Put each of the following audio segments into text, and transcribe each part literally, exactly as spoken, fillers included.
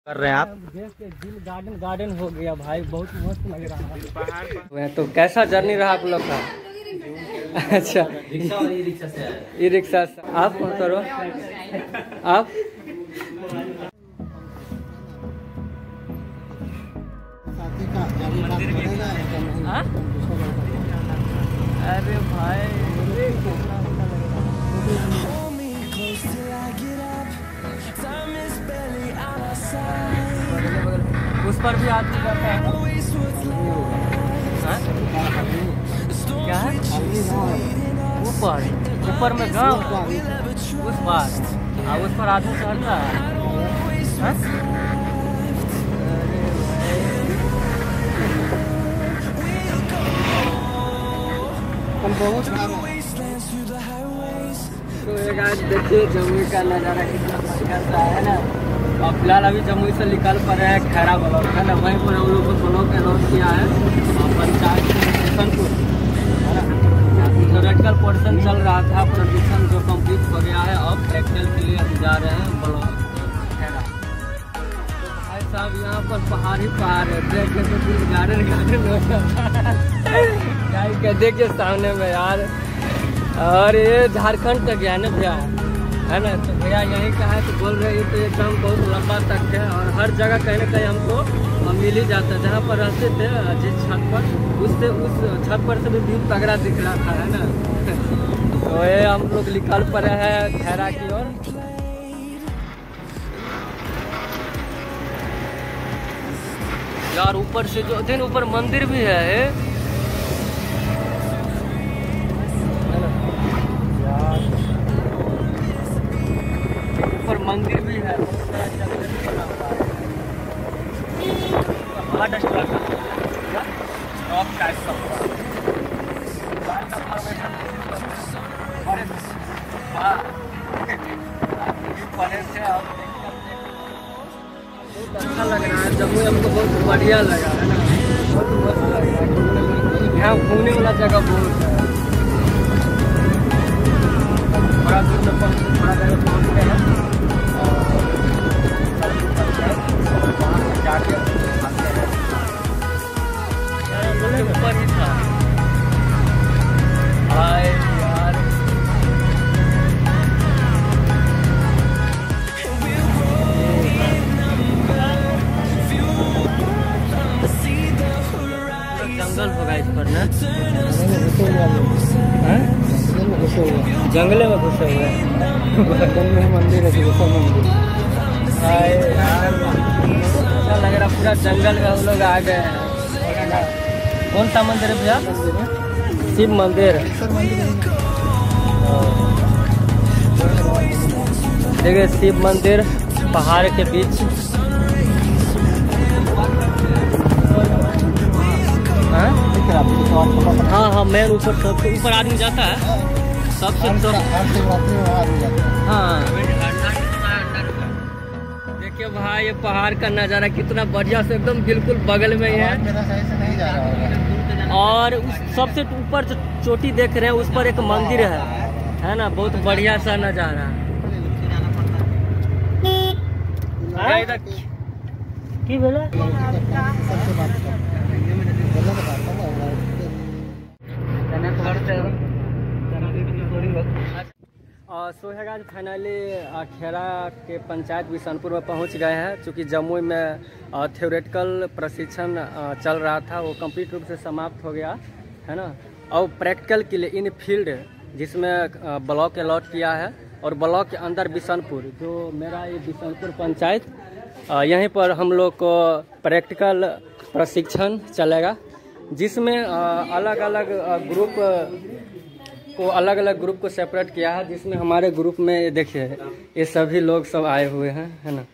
कर रहे हैं आप? दिल गार्डन गार्डन हो गया भाई, बहुत मस्त लग रहा है। तो कैसा जर्नी रहा आप लोग का? अच्छा, रिक्शा और ई रिक्शा से आया। ई रिक्शा से आप कौन करो आप? हाँ? अरे भाई उस पर भी आदमी जाता है। हाँ? क्या है? ऊपर ऊपर में गाँव उस पार, हाँ उस पर आदमी चढ़ता है। हाँ? हम बहुत तो एक आज देखिए जमुई का नज़ारा कितना करता है ना। और फिलहाल अभी जमुई से निकल पड़े हैं खैरा ब्लॉक है ना, वहीं पर हम लोग को ब्लॉक अलॉट किया है पंचायत किशनपुर है ना। थ्योरेटिकल पोर्शन चल रहा था, प्रोडक्शन जो कंप्लीट हो गया है। अब प्रैक्टिकल के लिए हम जा रहे हैं ब्लॉक खैरा। तो भाई साहब यहाँ पर पहाड़ ही पहाड़ है, देख के तो दिल गार्डन गार्डन हो जाता है। देखिए सामने में यार, और ये झारखंड तक गया ना भैया है ना। तो भैया यहीं का है तो बोल रहे हैं तो एकदम बहुत लंबा तक है और हर जगह कहीं ना कहीं हमको मिल ही जाता है। जहाँ पर रहते थे जिस छत पर, उससे उस छत पर से भी व्यू तगड़ा दिख रहा था है ना। तो ये हम लोग निकल पड़े हैं खैरा की ओर। यार ऊपर से जो दिन ऊपर मंदिर भी है मंदिर भी है, अच्छा लग रहा है। जम्मू हमको बहुत बढ़िया लगा है ना, बहुत मस्त लग रहा है। यहाँ घूमने वाला जगह बहुत है। थोड़ा दूर में थोड़ा जगह पहुँच गए हैं जाके ऊपर ही था भाई यार। जंगल होगा इस पर ना, जंगले में घुसे हुए हैं। मंदिर है मंदिर अच्छा लग रहा, पूरा जंगल में हम लोग आ गए हैं। कौन सा मंदिर है भैया? शिव मंदिर। देखिए शिव मंदिर पहाड़ के बीच। हाँ हाँ मेन ऊपर, सबसे ऊपर आदमी जाता है सबसे। हाँ देखिए भाई ये पहाड़ का नज़ारा कितना बढ़िया से एकदम बिल्कुल बगल में ही है। और उस सबसे ऊपर जो चोटी देख रहे हैं उस पर एक मंदिर है है ना, बहुत बढ़िया सा नज़ारा। की बोला सो है आज फाइनली खैरा के पंचायत बिशनपुर में पहुंच गए हैं। चूँकि जमुई में थ्योरेटिकल प्रशिक्षण चल रहा था, वो कंप्लीट रूप से समाप्त हो गया है ना। और प्रैक्टिकल के लिए इन फील्ड जिसमें ब्लॉक अलॉट किया है और ब्लॉक के अंदर बिशनपुर जो मेरा ये बिशनपुर पंचायत, यहीं पर हम लोग को प्रैक्टिकल प्रशिक्षण चलेगा, जिसमें अलग अलग ग्रुप को अलग अलग ग्रुप को सेपरेट किया है। जिसमें हमारे ग्रुप में देखिए ये सभी लोग सब आए हुए हैं है ना।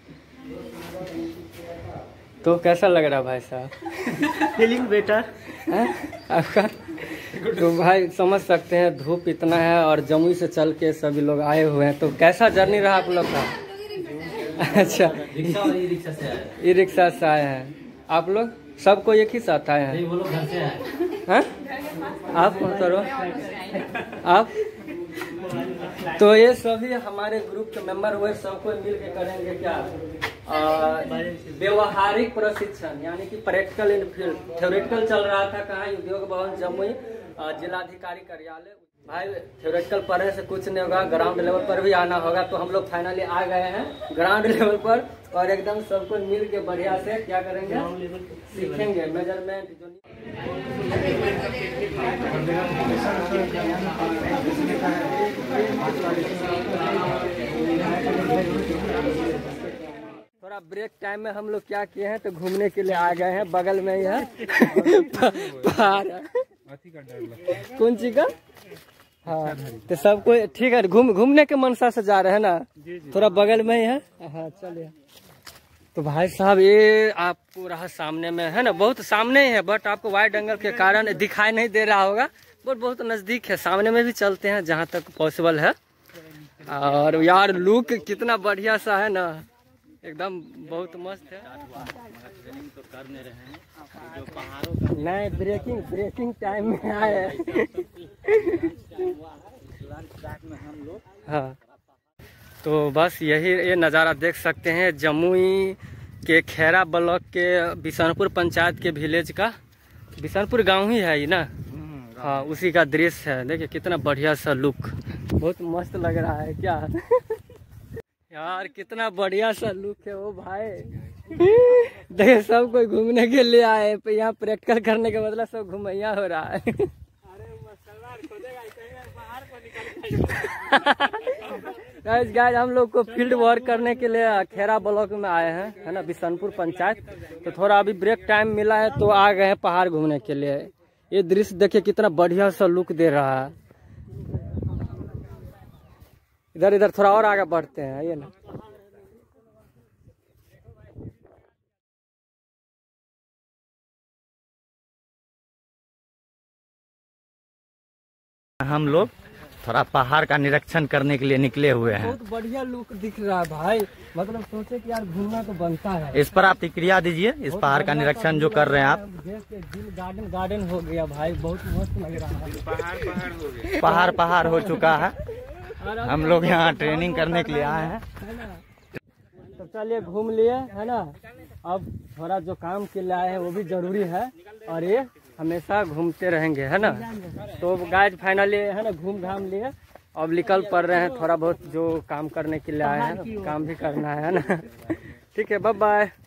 तो कैसा लग रहा भाई साहब? फीलिंग बेटर है आपका? तो भाई समझ सकते हैं धूप इतना है और जमुई से चल के सभी लोग आए हुए हैं। तो कैसा जर्नी रहा आप लोग का? अच्छा, रिक्शा और ई रिक्शा से आया। ई रिक्शा से आए हैं आप लोग? सबको एक ही साथ आए हैं? वो लोग घर से आए हैं? आप कौन करो आप? तो ये सभी हमारे ग्रुप के मेंबर हुए, सबको मिल के करेंगे क्या? व्यवहारिक प्रशिक्षण यानी कि प्रैक्टिकल इन फील्ड थ्योरेटिकल चल रहा था कहाँ उद्योग भवन जमुई जिलाधिकारी कार्यालय। भाई थ्योरेटिकल पढ़ने से कुछ नहीं होगा, ग्राउंड लेवल पर भी आना होगा। तो हम लोग फाइनली आ गए हैं ग्राउंड लेवल पर और एकदम सबको मिल के बढ़िया से क्या करेंगे, सीखेंगे मेजरमेंट जो थोड़ा ब्रेक टाइम में हम लोग क्या किए हैं तो घूमने के लिए आ गए हैं। बगल में ही है पहाड़ कौन चीज का, हाँ तो सबको ठीक है घूम घूमने के मनसा से जा रहे हैं ना, थोड़ा बगल में ही है। हाँ चलिए। तो भाई साहब ये आपको रहा सामने में है ना, बहुत सामने ही है बट आपको वाइड एंगल के कारण दिखाई नहीं दे रहा होगा, बहुत बहुत नजदीक है। सामने में भी चलते हैं जहाँ तक पॉसिबल है। और यार लुक कितना बढ़िया सा है ना, एकदम बहुत मस्त है। तो कर नहीं रहे हैं जो पहाड़ों का नहीं, ब्रेकिंग ब्रेकिंग टाइम में आए में हम लोग। हाँ तो बस यही ये नज़ारा देख सकते हैं जमुई के खैरा ब्लॉक के बिशनपुर पंचायत के विलेज का, बिशनपुर गांव ही है ये ना, हाँ उसी का दृश्य है। देखिए कितना बढ़िया सा लुक, बहुत मस्त लग रहा है क्या यार, कितना बढ़िया सा लुक है वो भाई। देखिए सब कोई घूमने के लिए आए, यहाँ प्रैक्टिकल करने का मतलब सब घुमैया हो रहा है। गाइस गाइस हम लोग को फील्ड वर्क करने के लिए खैरा ब्लॉक में आए हैं है ना, बिशनपुर पंचायत। तो थोड़ा अभी ब्रेक टाइम मिला है तो आ गए हैं पहाड़ घूमने के लिए। ये दृश्य देखिए कितना बढ़िया सा लुक दे रहा है। इधर इधर थोड़ा और आगे बढ़ते हैं ये ना। हम लोग थोड़ा पहाड़ का निरीक्षण करने के लिए निकले हुए हैं। बहुत बढ़िया लुक दिख रहा है भाई, मतलब सोचे कि यार घूमना तो बनता है। इस पर आप प्रतिक्रिया दीजिए, इस पहाड़ का निरीक्षण जो कर रहे हैं आप। गार्डन गार्डन हो गया भाई, बहुत मस्त लग रहा है। पहाड़ पहाड़ हो गया, पहाड़ पहाड़ हो चुका है। हम लोग यहाँ ट्रेनिंग करने के लिए आए हैं। तो चलिए घूम लिए है ना, अब थोड़ा जो काम के लिए आए हैं वो भी जरूरी है और ये हमेशा घूमते रहेंगे है ना। तो गाइस फाइनली है ना घूम घाम लिए, अब निकल पड़ रहे हैं। थोड़ा बहुत जो काम करने के लिए आए हैं काम भी करना है ना। ठीक है, बाय बाय।